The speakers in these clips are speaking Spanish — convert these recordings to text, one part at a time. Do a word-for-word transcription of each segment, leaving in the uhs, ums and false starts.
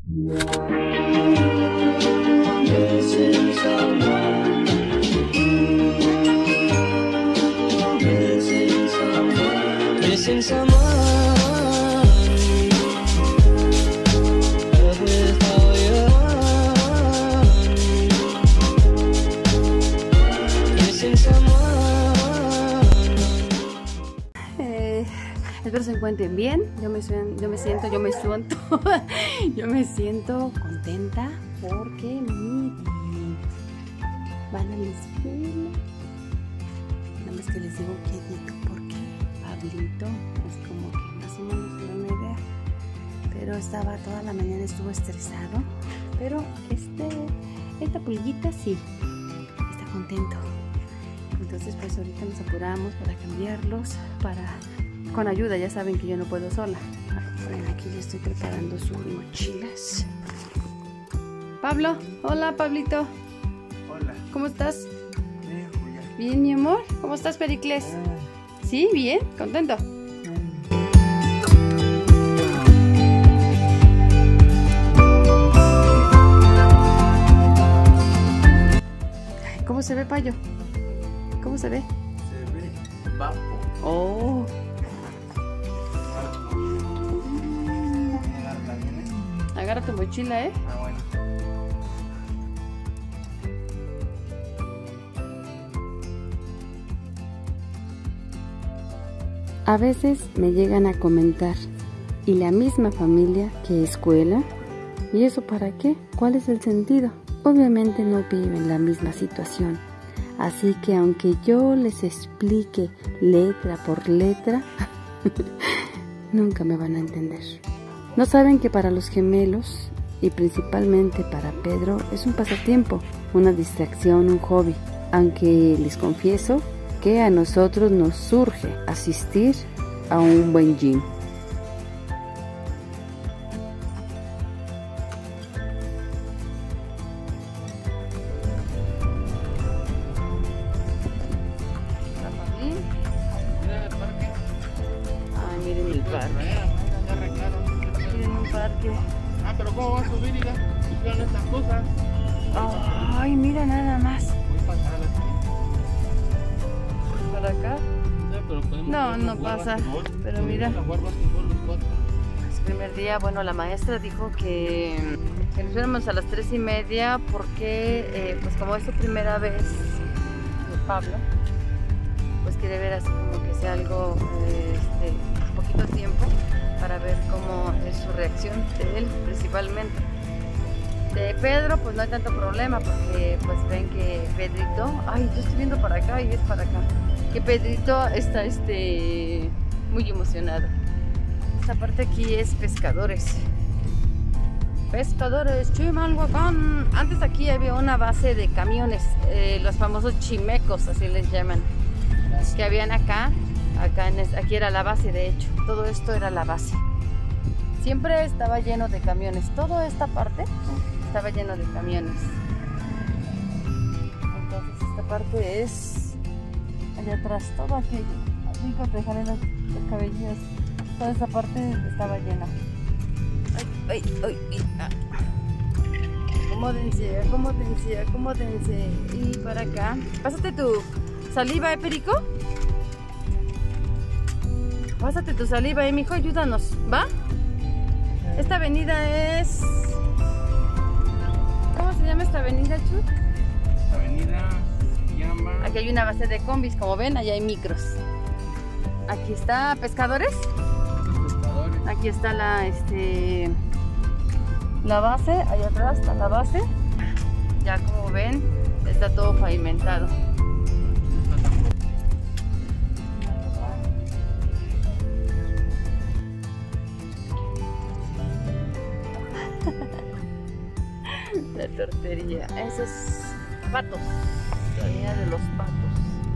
Missing someone. Love is all you want. Missing someone. Eh, espero se encuentren bien. Yo me, yo me siento, yo me siento, yo me siento contenta porque miren, van a la escuela. Nada más que les digo que digo porque Pablito es como que más o menos me da una idea, pero estaba toda la mañana, estuvo estresado, pero este esta pulguita sí está contento. Entonces pues ahorita nos apuramos para cambiarlos, para con ayuda, ya saben que yo no puedo sola. Bueno, aquí ya estoy preparando sus mochilas. Pablo, hola Pablito. Hola. ¿Cómo estás? Bien, Julia. Bien, mi amor. ¿Cómo estás, Pericles? Sí, bien, contento. ¿Cómo se ve, Payo? ¿Cómo se ve? Se ve bajo. Oh. Agarra tu mochila, ¿eh? Ah, bueno. A veces me llegan a comentar, ¿y la misma familia que escuela? ¿Y eso para qué? ¿Cuál es el sentido? Obviamente no viven la misma situación, así que aunque yo les explique letra por letra, nunca me van a entender. No saben que para los gemelos, y principalmente para Pedro, es un pasatiempo, una distracción, un hobby, aunque les confieso que a nosotros nos surge asistir a un buen gym. Ay, miren el parque. Miren un parque. Ah, pero ¿cómo va a subir y ya pusieron estas cosas? Ay, mira nada más. Voy a pasar aquí. ¿Por acá? Sí, pero podemos No, jugar no jugar pasa, basquetbol. pero Podemos mira. jugar basquetbol los cuatro. El primer día, bueno, la maestra dijo que, que nos fuéramos a las tres y media porque, eh, pues como es su primera vez de Pablo, pues quiere ver así como que sea algo, eh, este, poquito tiempo para ver cómo es su reacción de él principalmente. De Pedro, pues no hay tanto problema porque pues ven que Pedrito, ay, yo estoy viendo para acá y es para acá, que Pedrito está este, muy emocionado. Esta parte aquí es pescadores. Pescadores, Chimalhuacán. Antes aquí había una base de camiones, eh, los famosos chimecos, así les llaman, que habían acá, acá en este, aquí era la base, de hecho, todo esto era la base. Siempre estaba lleno de camiones, toda esta parte estaba lleno de camiones. Entonces esta parte es allá atrás, todo aquello. Rico, te dejaré los, los cabellos. Toda esta parte estaba llena. Ay, ay, ay, ay. Ah. Acomódense, acomódense, acomódense. Y para acá. Pásate tu saliva, ¿eh, Perico? Pásate tu saliva, ¿eh, mijo? Ayúdanos, ¿va? Esta avenida es... ¿Cómo se llama esta avenida, Chu? Esta avenida se llama... Aquí hay una base de combis, como ven, allá hay micros. Aquí está Pescadores. Pescadores. Aquí está la, este, la base, allá atrás está la base. Ya como ven, está todo pavimentado. La tortería, eso es patos, la línea de los patos.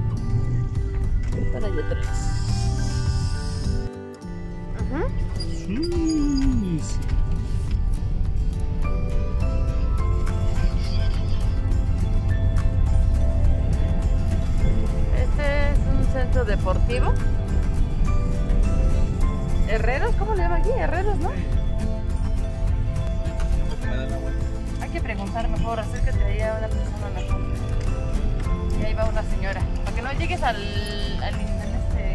Para allá atrás. Ajá. Sí, sí. Este es un centro deportivo. Herreros, ¿cómo le llaman aquí? Herreros, ¿no? estar mejor. Acércate ahí a una persona mejor. Y ahí va una señora. Para que no llegues al, al este...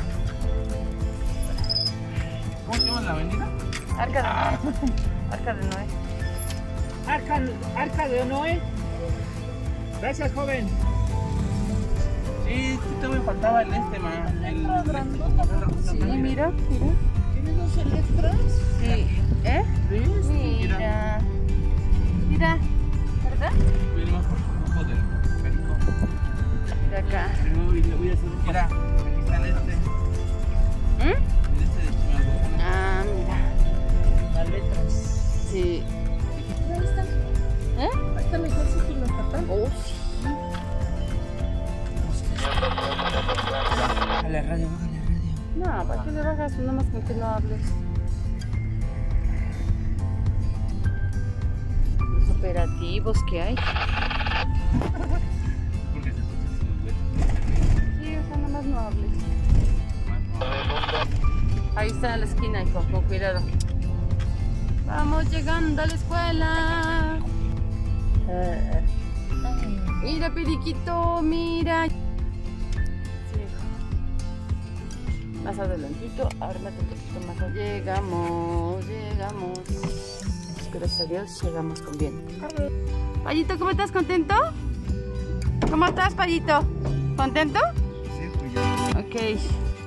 ¿Cómo se llama la avenida? Arca de Noé. Arca de Noé. Arca, Arca de Noé. Gracias, joven. Sí, sí, todavía faltaba el este, ma. El... Sí, mira, mira. ¿Tiene dos electras? Sí. ¿Eh? Sí, Mira. Mira. ¿Verdad? Venimos por su ojo del perico. Mira acá. Pero le voy a hacer un... Mira, aquí está el este. ¿Mm? El este de Chimalhuacán. Ah, mira. Las letras. Sí. Ahí está. ¿Eh? Ahí está el ejército y la estatal. Oh, sí. A la radio, baja la radio. No, ¿para qué le bajas? Nada más con que no hables. Los operativos que hay. Porque se escucha su... Sí, o sea, nada más no hables. Ahí está en la esquina, hijo, con cuidado. Vamos llegando a la escuela. Mira, periquito, mira. Sí, hijo. Más adelantito, ármate un poquito más. allá. Llegamos, llegamos. Gracias a Dios, llegamos con bien. Payito, ¿cómo estás? ¿Contento? ¿Cómo estás, Payito? ¿Contento? Sí, pues ya. Ok.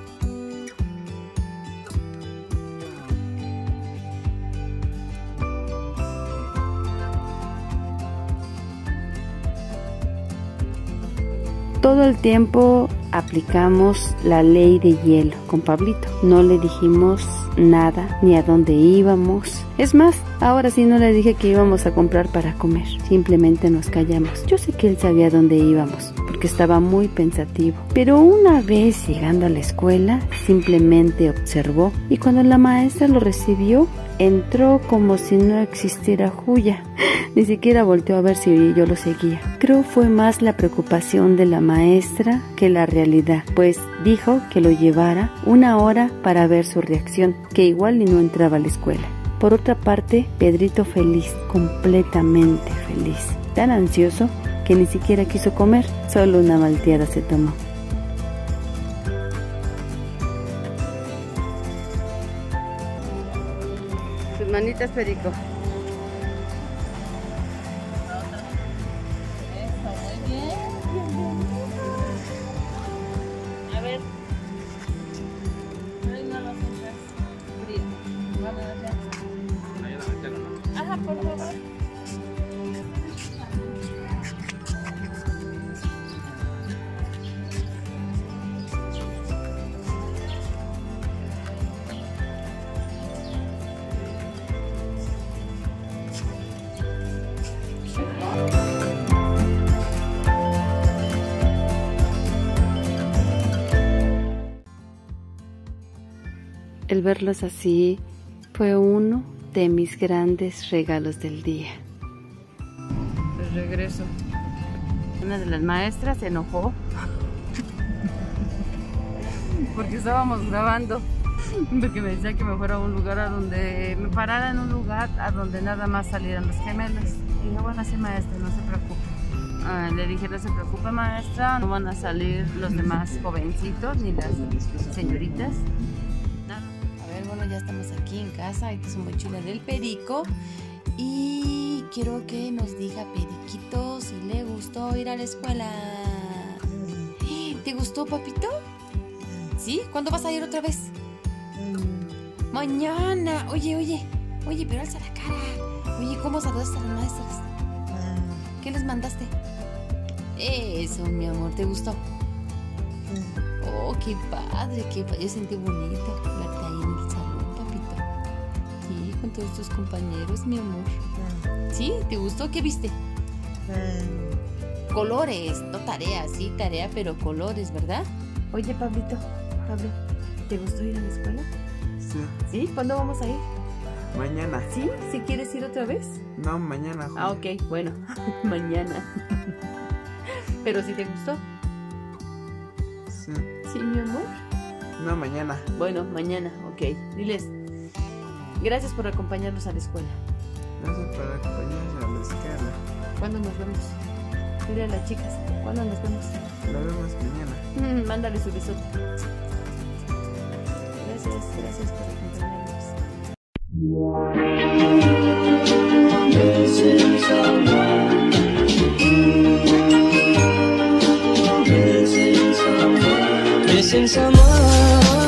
Todo el tiempo aplicamos la ley de hielo con Pablito. No le dijimos nada ni a dónde íbamos. Es más, ahora sí no le dije que íbamos a comprar para comer. Simplemente nos callamos. Yo sé que él sabía dónde íbamos porque estaba muy pensativo. Pero una vez llegando a la escuela, simplemente observó y cuando la maestra lo recibió, entró como si no existiera Juya. Ni siquiera volteó a ver si yo lo seguía. Creo fue más la preocupación de la maestra que la realidad, pues dijo que lo llevara una hora para ver su reacción, que igual y no entraba a la escuela. Por otra parte, Pedrito feliz, completamente feliz, tan ansioso que ni siquiera quiso comer, solo una malteada se tomó. Tus manitas, Perico. Ajá, por favor. El verlos así fue uno de mis grandes regalos del día. De regreso. Una de las maestras se enojó porque estábamos grabando, porque me decía que me fuera a un lugar a donde me parara en un lugar a donde nada más salieran los gemelos. Y dije, bueno, sí, maestra, no se preocupe. Ah, le dije, no se preocupe, maestra, no van a salir los demás jovencitos ni las señoritas. Bueno, ya estamos aquí en casa. Esta es un mochila del Perico. Y quiero que nos diga, Periquito, si le gustó ir a la escuela. ¿Te gustó, papito? ¿Sí? ¿Cuándo vas a ir otra vez? Mañana. Oye, oye. Oye, pero alza la cara. Oye, ¿cómo saludaste a las maestras? ¿Qué les mandaste? Eso, mi amor. ¿Te gustó? Oh, qué padre. Qué padre. Yo sentí bonito verte ahí en el salón, papito. Sí, con todos tus compañeros, mi amor. ¿Sí? ¿Te gustó? ¿Qué viste? Colores, no tarea, sí, tarea, pero colores, ¿verdad? Oye, Pablito, Pablo, ¿te gustó ir a la escuela? Sí. ¿Sí? ¿Cuándo vamos a ir? Mañana. ¿Sí? ¿Sí quieres ir otra vez? No, mañana. Julia. Ah, ok, bueno, mañana. ¿Pero si te gustó? Sí. ¿Sí, mi amor? No, mañana. Bueno, mañana, ok. Diles, gracias por acompañarnos a la escuela. Gracias por acompañarnos a la escuela. ¿Cuándo nos vemos? Dile a las chicas, ¿cuándo nos vemos? La vemos mañana. Mm, mándale su besote. Gracias, gracias por acompañarnos. Missing someone